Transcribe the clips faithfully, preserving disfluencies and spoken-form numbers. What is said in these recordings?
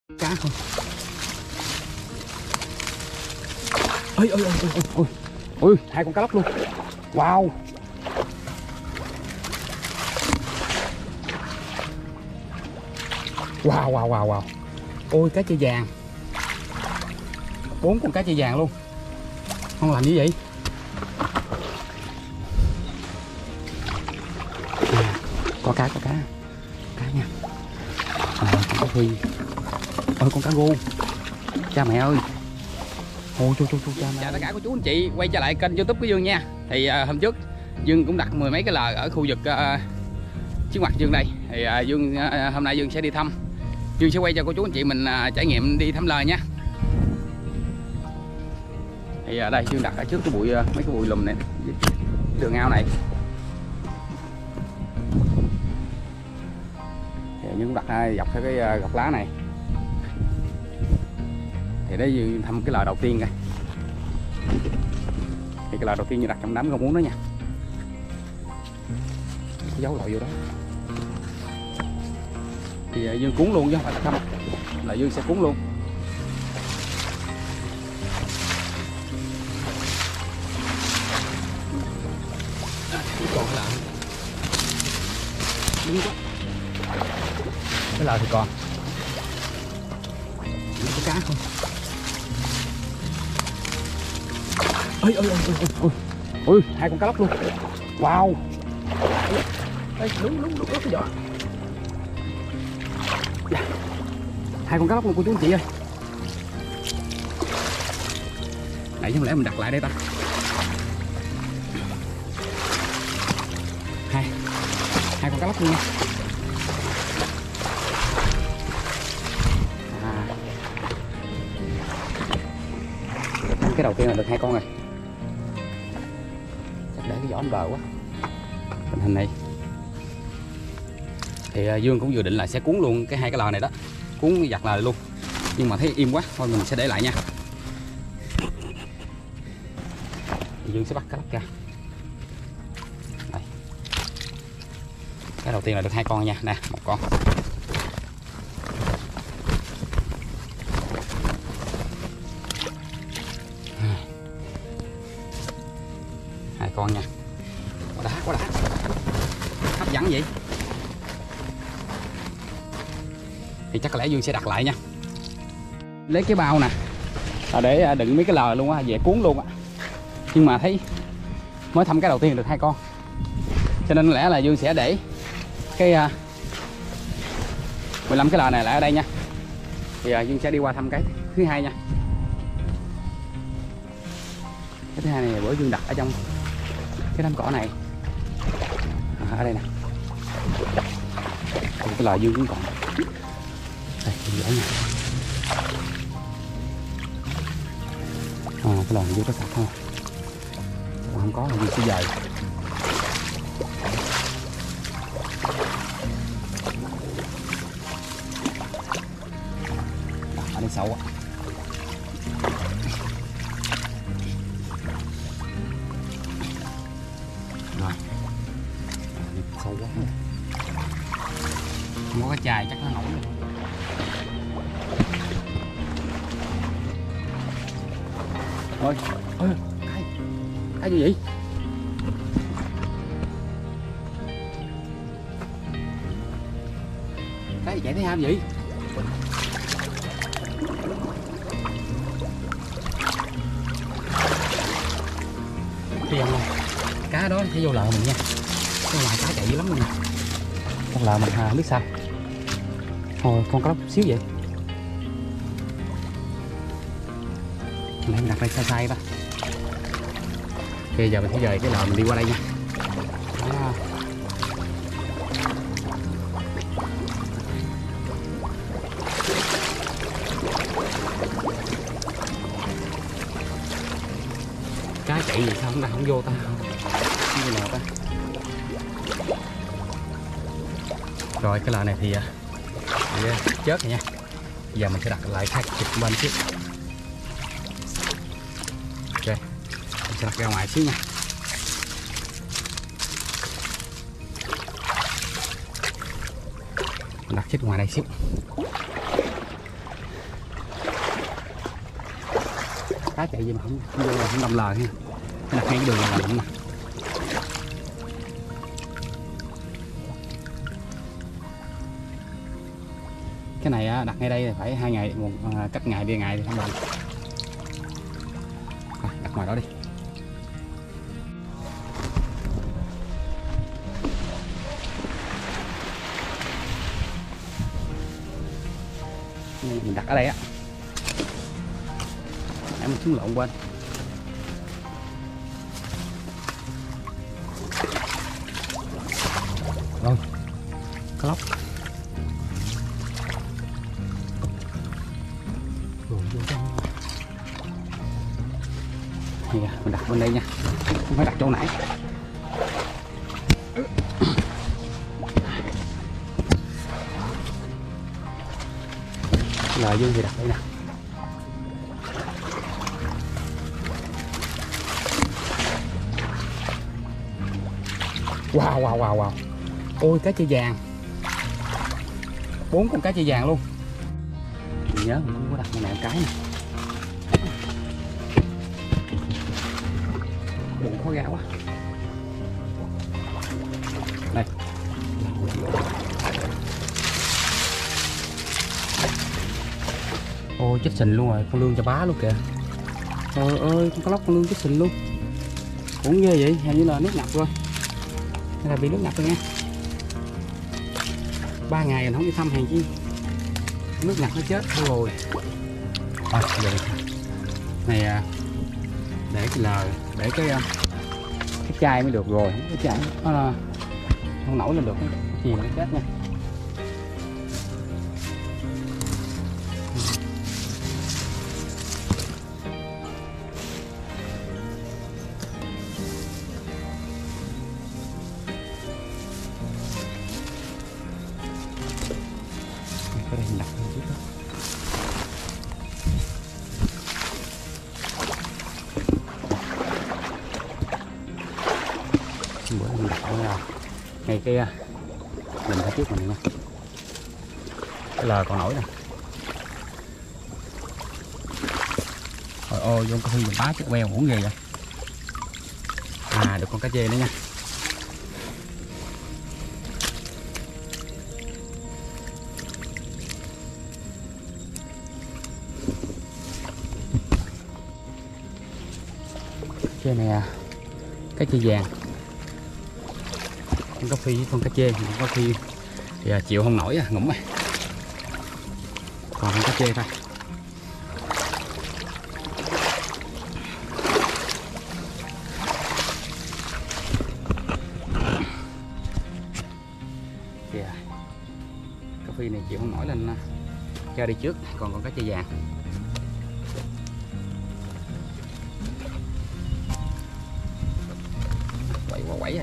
Cá không? Ôi ôi ôi ôi ôi ôi, hai con cá lóc luôn. Wow. Wow wow wow wow. Ôi cá chơi vàng. Bốn con cá chơi vàng luôn. Ngon lành như vậy. À, có cá có cá. Cá nha. À, con cá phi. Ôi con cá gô. Cha mẹ ơi. Ôi chú chú chú cha mẹ. Chào tất cả cô chú anh chị quay trở lại kênh YouTube của Dương nha. Thì uh, hôm trước Dương cũng đặt mười mấy cái lời ở khu vực uh, trước mặt Dương đây. Thì uh, Dương uh, hôm nay Dương sẽ đi thăm. Dương sẽ quay cho cô chú anh chị mình uh, trải nghiệm đi thăm lời nha. Thì ở uh, đây Dương đặt ở trước cái bụi uh, mấy cái bụi lùm này, đường ao này. Thì Dương cũng đặt uh, dọc theo cái uh, gọc lá này. Thì đấy Dương thăm cái lời đầu tiên kìa. Thì cái lời đầu tiên như đặt trong đám rau muống đó nha. Cái dấu lội vô đó. Thì Dương cuốn luôn chứ không phải không. Là Dương sẽ cuốn luôn. Còn cái lời đúng quá. Cái lời thì còn. Có cá không? Ôi ôi ôi ôi ôi ôi, hai con cá lóc luôn. Wow. Đây đúng đúng đúng cái vỏ. Hai con cá lóc luôn cô chú anh chị ơi. Nãy không lẽ mình đặt lại đây ta. Hai hai con cá lóc luôn. À. Cái đầu tiên là được hai con rồi. Chắc để cái vỏ bờ quá. Tình hình này thì uh, Dương cũng vừa định là sẽ cuốn luôn cái hai cái lò này đó, cuốn giặt lời luôn, nhưng mà thấy im quá thôi mình sẽ để lại nha. Thì Dương sẽ bắt cá lóc ra. Đây. Cái đầu tiên là được hai con nha, nè một con. Hai con nha. Quá đã quá đã, hấp dẫn vậy. Thì chắc có lẽ Dương sẽ đặt lại nha. Lấy cái bao nè là để đựng mấy cái lời luôn á, về cuốn luôn á. Nhưng mà thấy mới thăm cái đầu tiên được hai con, cho nên có lẽ là Dương sẽ để cái mười lăm cái lời này lại ở đây nha. Thì Dương sẽ đi qua thăm cái thứ hai nha. Cái thứ hai này bữa Dương đặt ở trong cái đám cỏ này. À, ở đây nè. Thì cái lời Dương cũng còn. Đây, dễ nha. À, cái lời Dương có sạch không? Còn không có là Dương sẽ dời. Đó, ở đây sâu á. Rồi. Sâu quá rồi. Không có cái chài chắc nó nổi luôn. Ôi, ôi, cái, cái gì vậy? Cái gì chạy thấy ham vậy? Cái dòng này, cá đó sẽ vô lợ mình nha. Cái ngoài cá chạy dữ lắm luôn nè. Con lợ mình không biết sao. Thôi con cá lóc xíu vậy. Mình đặt đây sai sai đó. Ok giờ mình sẽ dời cái lò mình đi qua đây nha. Đó. Cá chạy gì sao không, không vô ta. Như nào ta. Rồi cái lò này thì chết rồi nha. Giờ mình sẽ đặt lại khác chụp bên trước. Ok, mình sẽ đặt ra ngoài xíu nha. Mình đặt chết ngoài đây xíu. cá chạy gì mà không không, không, không đâm lời ha. Đặt ngay cái đường là lạnh nè. Cái này á, đặt ngay đây phải hai ngày, một cách ngày đi ngày thì không lạnh. Đặt ngoài đó đi. Mình đặt ở đây á. Nãy mình xuống lộn quên. Rồi, cá lóc. Rồi vô trong. Đây, mình đặt bên đây nha, không phải đặt chỗ nãy. Lời dương thì đặt đây nè. Wow wow wow wow. Ôi cá chơi vàng. Bốn con cá chơi vàng luôn. Mình nhớ mình cũng có đặt con này một cái nè. Bụng khó ra quá. Đây. Ôi chết sình luôn rồi, con lương cho bá luôn kìa. Trời ơi, con cá lóc con lương chết sình luôn. Cũng ghê vậy, hình như là nước ngập rồi. Hay là bị nước ngập rồi nha. Ba ngày mình không đi thăm hàng chi. Nước ngập nó chết thôi rồi. À, vậy. Này để cái lờ, để cái cái chai mới được rồi, cái chai nó là không nổi lên được, chìm nó chết nha. Cái đây mình đặt lên trước đó. Bữa mình đặt ở là ngay cái mình ở trước mình nha. Cái lờ còn nổi nè. Ôi ôi, vô cái huy mình bá chết queo uổng ghê vậy. À, được con cá chê nữa nha. Cái này à, cá chê vàng. Con cá phi với con cá chê, con cá phi thì à, chịu không nổi à, ngủm à. Còn con cá chê thôi. Kìa. Cá phi này chịu không nổi lên cho đi trước, còn con cá chê vàng. Quậy qua quẩy rồi.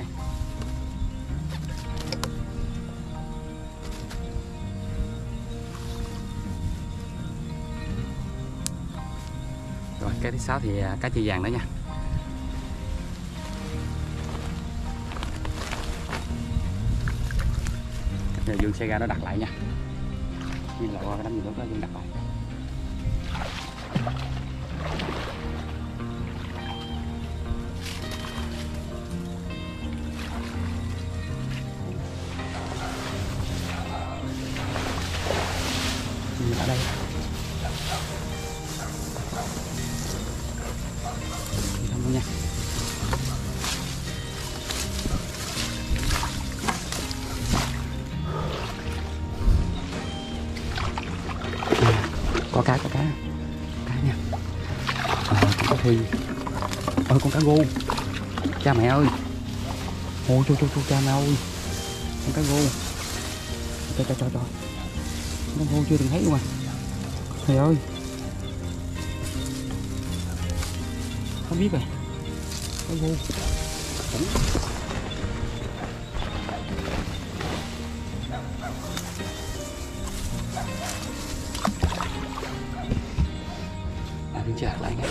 Rồi cái thứ sáu thì cá chê vàng đó nha. Giờ Dương sẽ ra đó đặt lại nha. Nhưng lại qua cái đám gì đó Dương đặt lại. Ở đây không nha. Có cá, có cá, cá nha. À, con cá phi. Ôi con cá gô. Cha mẹ ơi. Ôi trời trời cha mẹ ơi. Con cá gô. Trời trời trời trời. Con gô chưa từng thấy luôn mà. Trời ơi. Không biết rồi. Cá gô. Đứng chạc lại nha.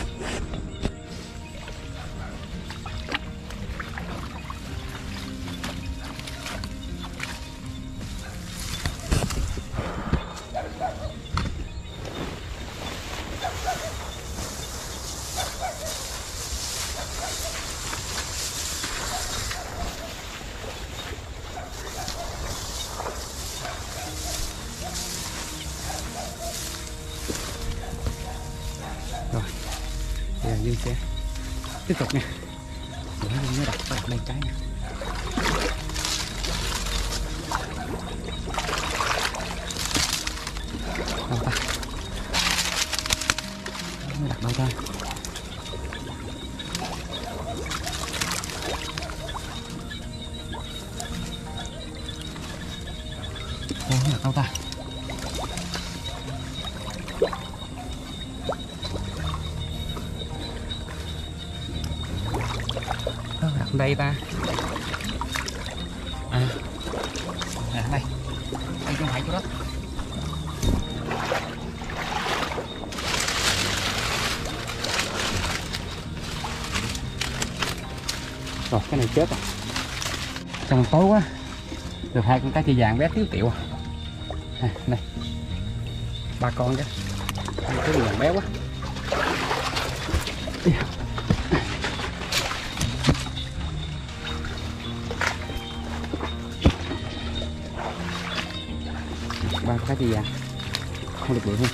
Dương sẽ tiếp tục nha. Để Dương nó đặt đặt đây cái nha. Đâu ta? Nó đặt đâu ta? Đâu nó đặt đâu ta? Đâu đặt đây ta? À, à đây, đây không phải chỗ đó. Rồi cái này chết rồi. Trăng tối quá. Được hai con cá chi vàng bé thiếu tiểu. À, đây. Ba con chứ. Hai cái vàng bé quá. Ba con cá chi vàng. Không được bự hơn.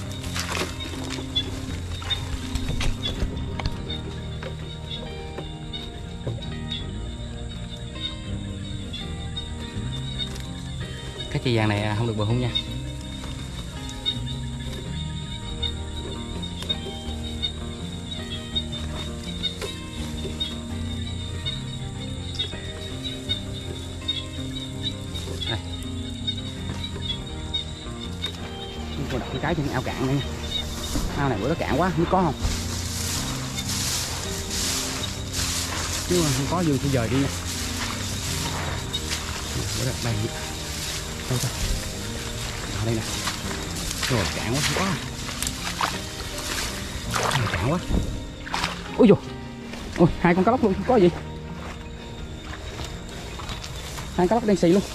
Cái chi vàng này không được bự hung nha. Đây. Cô đặt cái trên ao cạn này nha. Ao này bữa đó cạn quá, không có không? Chứ không có Dương sẽ dời đi nha. Bữa đặt đây. Đâu ta? Ở đây nè. Rồi cạn quá, không có. Này cạn quá. Ôi dồi. Ôi, hai con cá lóc luôn, không có gì. Hai cá lóc đen xì luôn.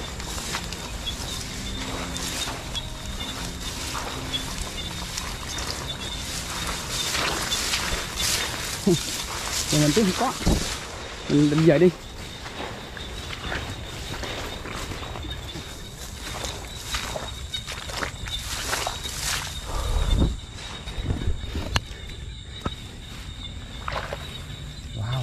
Rồi mình tiếng không có. Mình định về đi. Wow.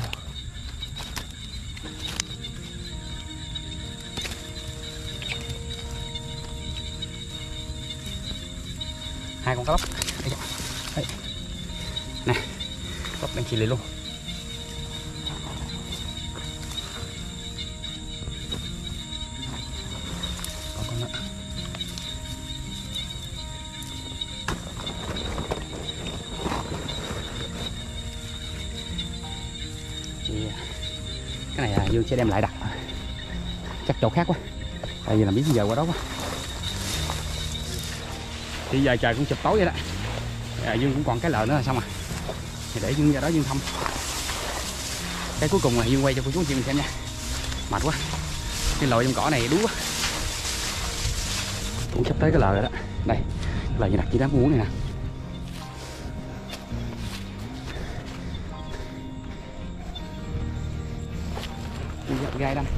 Hai con cá lóc. Đây. Nè. Lóc đang chì lì luôn. Thì cái này là Dương sẽ đem lại đặt chắc chỗ khác quá, tại vì là biết giờ qua đó quá. Thì giờ trời cũng chụp tối vậy đó. À, Dương cũng còn cái lợn nữa là xong à. Thì để Dương ra đó Dương thăm. Cái cuối cùng là Dương quay cho cô chú anh chị mình xem nha. Mệt quá. Cái lội trong cỏ này đuối quá. Cũng sắp tới cái lợn rồi đó. Đây, lợn gì đặt chỉ đám muốn này nè. Gai đâm.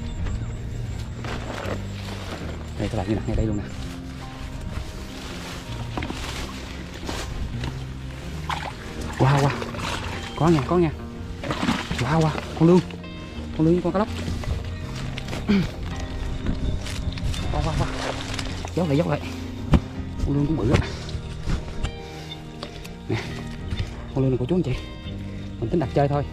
Đây các bạn như đặt ngay đây luôn nè. Wow wow. Có nha, có nha. Wow wow, con lươn. Con lươn con cá lóc. Wow wow wow. Dốc lại dốc lại. Con lươn cũng bự á. Nè. Con lươn này của chú anh chị. Mình tính đặt chơi thôi.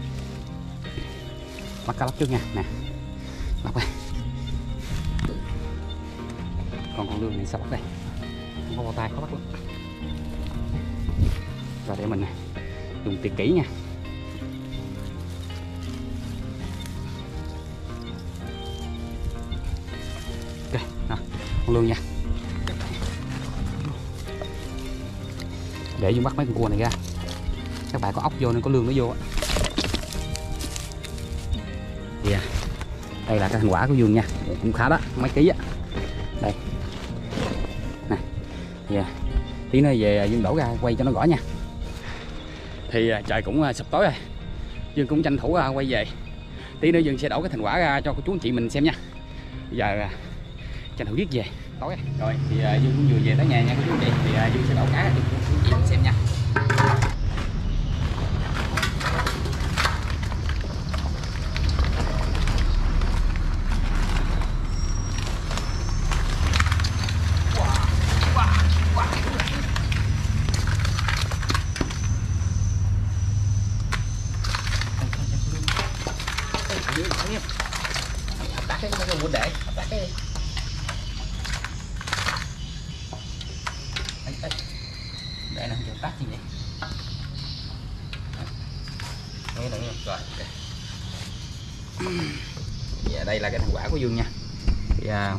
Bắt cá lóc trước nha, nè. Bắt đây. Còn con lươn này sao bắt đây? Không có bao tay khó bắt lắm. Rồi để mình dùng tiền kỹ nha. Ok, đó, con lươn nha. Để dùng bắt mấy con cua này ra. Các bạn có ốc vô nên có lươn nó vô á. Yeah. Đây là cái thành quả của Dương nha, cũng khá đó, mấy ký á. Đây. Nè. Yeah. Tí nữa về Dương đổ ra quay cho nó rõ nha. Thì trời cũng sắp tối rồi. Dương cũng tranh thủ quay về. Tí nữa Dương sẽ đổ cái thành quả ra cho cô chú anh chị mình xem nha. Bây giờ tranh thủ viết về. Tối rồi. Rồi thì Dương cũng vừa về tới nhà nha cô chú anh chị. Thì Dương sẽ đổ cá ra cho cô chú anh chị mình xem nha. tắt gì vậy? Nghe nữa nha. Rồi, ok. Dạ, đây là cái thành quả của Dương nha. Thì, à,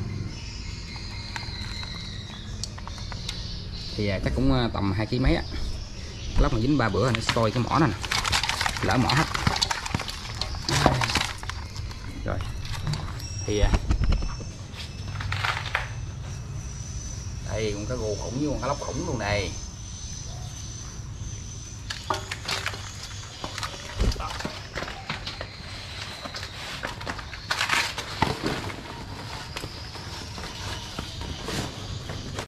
thì à, chắc cũng tầm hai ký mấy á. Lóc mà dính ba bữa nó sôi cái mỏ này nè. Lỡ mỏ hết. Rồi. Thì à, đây con cá gô khủng với con cá lóc khủng luôn này.